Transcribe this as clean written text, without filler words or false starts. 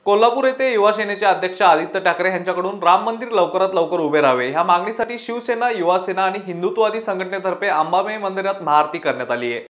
कोल्हापूर येथे युवा सेनेचे अध्यक्ष आदित्य ठाकरे यांच्याकडून राम मंदिर लवकरात लवकर उभे राहावे ह्या मागणीसाठी शिवसेना, युवा सेना आणि हिंदुत्ववादी संघटनेतर्फे अंबाबाई मंदिरात महाआरती करण्यात आली आहे।